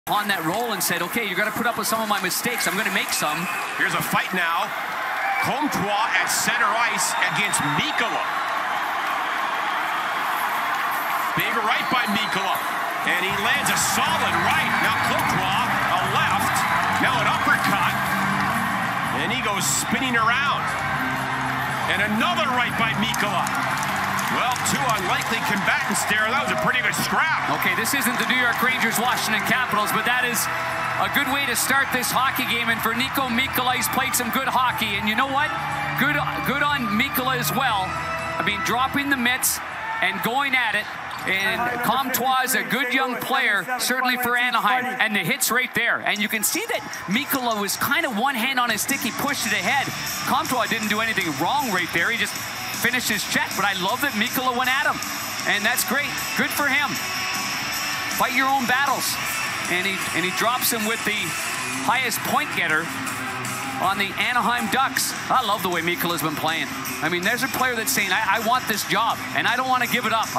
on that roll and said, okay, you're going to put up with some of my mistakes. I'm going to make some. Here's a fight now. Comtois at center ice against Mikkola. Big right by Mikkola. And he lands a solid right. Now Comtois, a left. Now an uppercut. And he goes spinning around. And another right by Mikkola. Well, two unlikely combatants there. That was a pretty good scrap. Okay, this isn't the New York Rangers, Washington Capitals, but that is a good way to start this hockey game. And for Niko Mikkola, he's played some good hockey. And you know what? Good on Mikkola as well. I mean, dropping the mitts and going at it. And Comtois is a good young player, certainly for Anaheim. And the hit's right there. And you can see that Mikkola was kind of one hand on his stick. He pushed it ahead. Comtois didn't do anything wrong right there. He just finished his check. But I love that Mikkola went at him. And that's great. Good for him. Fight your own battles. And he drops him with the highest point getter on the Anaheim Ducks. I love the way Mikkola's been playing. I mean, there's a player that's saying, I want this job, and I don't want to give it up.